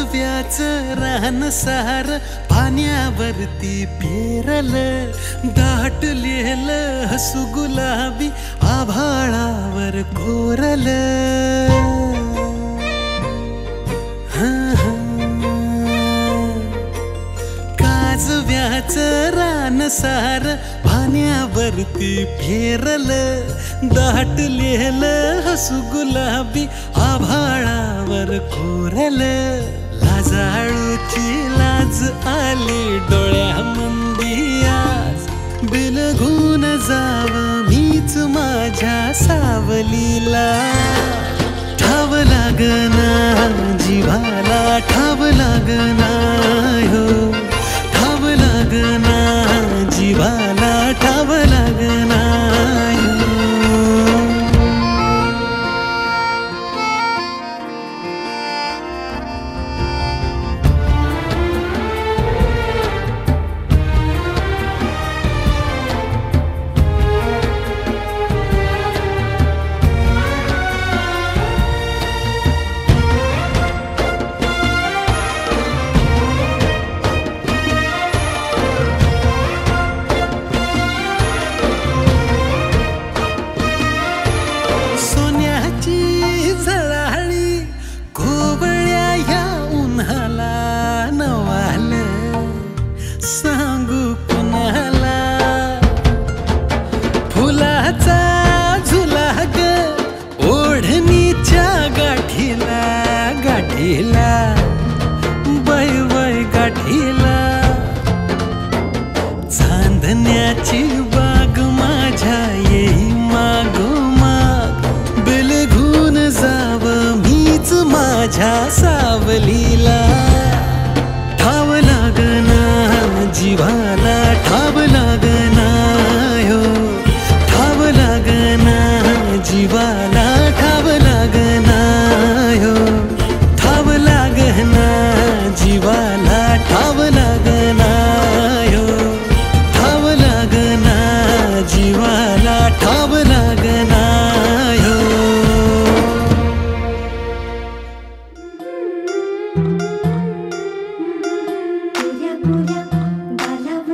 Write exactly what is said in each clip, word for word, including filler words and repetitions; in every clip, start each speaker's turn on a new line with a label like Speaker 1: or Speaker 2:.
Speaker 1: काजव्याचं रान सार पाण्यावरती पेरल, दाटलेलं हसू गुलाबी आभाळावर कोरल. काजव्याचं रान सार पाण्यावरती पेरल, दाटलेलं हसू गुलाबी आभाळावर कोरल. लाजाळूची लाज आली डोळ्यामंदी आज, बिलगून जाव मीच माझ्या सावलीला. ठाव लागना जीवाला, ठाव लागना हो, ठाव लागना जीवाला, ठाव लागना हो. सांगू कुणाला फुलाचा झुला ग ओढणीच्या गाठीला, गाठीला वय वय गाठीला. चांदण्याची बाग माझ्या येई मागोमाग, बिलगून जाव मीच माझ्या सावलीला. ठाव लागना जीवाला, ठाव लागना हो, ठाव लागना जीवाला, ठाव लागना हो, ठाव लागना जीवाला, ठाव लागना हो, ठाव लागना जीवाला, ठाव लागना हो.
Speaker 2: पुऱ्या पुऱ्या गालावर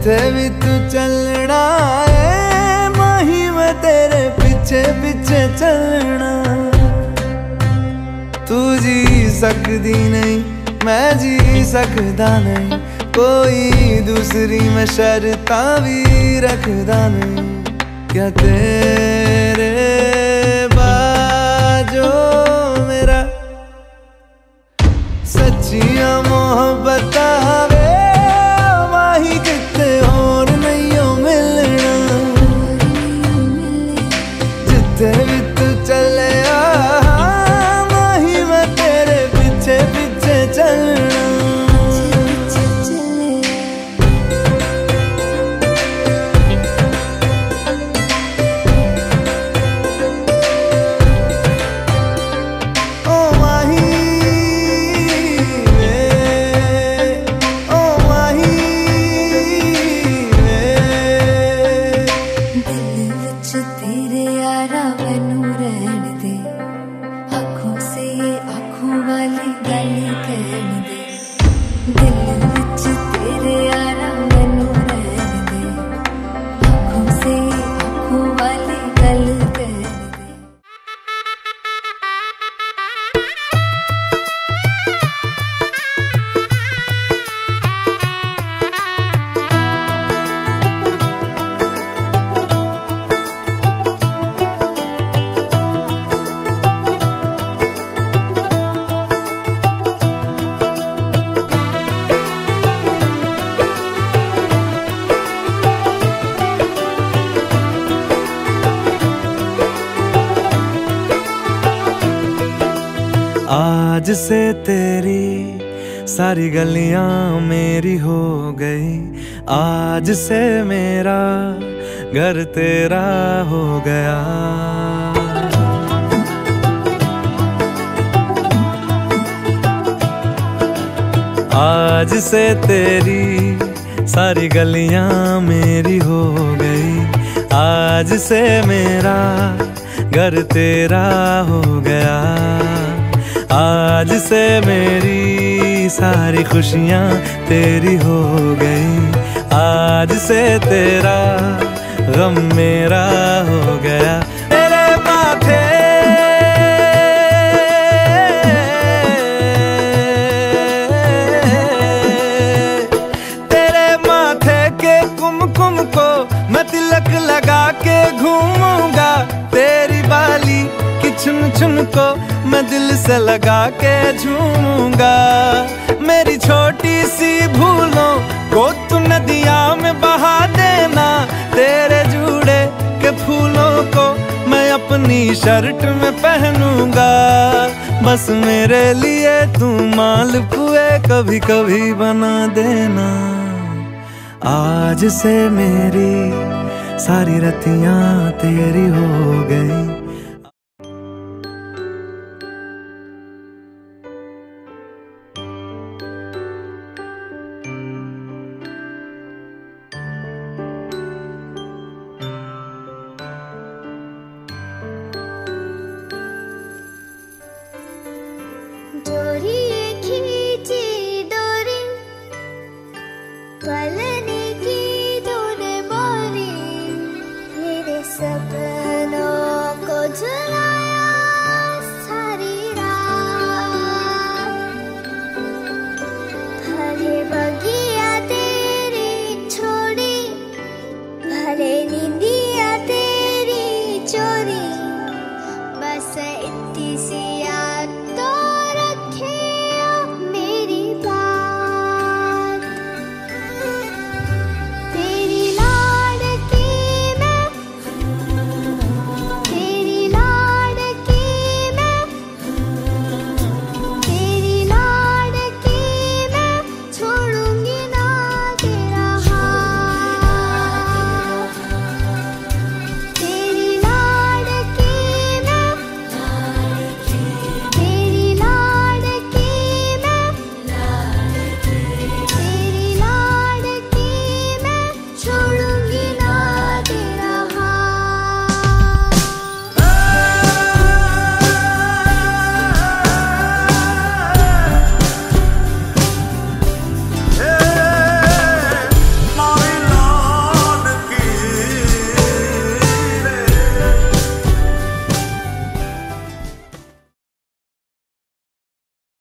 Speaker 2: जिथे भी तू चलना है माही मैं तेरे पीछे पीछे चलना। तू जी सकदी नहीं मैं जी सकदा नहीं, कोई दूसरी मैं शर्तां भी रखदा नहीं। क्या तेरे बाजो मेरा सच्चियां मोहब्बत वे माही किते और नहीं हो मिलना। जिथे भी तू चले माही मैं तेरे पीछे पीछे चलना।
Speaker 1: आज से तेरी सारी गलियां मेरी हो गई, आज से मेरा घर तेरा हो गया। आज से तेरी सारी गलियां मेरी हो गई, आज से मेरा घर तेरा हो गया। आज से मेरी सारी खुशियां तेरी हो गई, आज से तेरा गम मेरा हो गया। तेरे माथे तेरे माथे के कुमकुम को मैं तिलक लगा के घूमूंगा, तेरी बाली की चुन चुन को मैं दिल से लगा के झूमूंगा। मेरी छोटी सी भूलों को तू नदिया में बहा देना, तेरे जूड़े के फूलों को मैं अपनी शर्ट में पहनूंगा। बस मेरे लिए तू मालपुए कभी कभी बना देना। आज से मेरी सारी रतियां तेरी हो गई,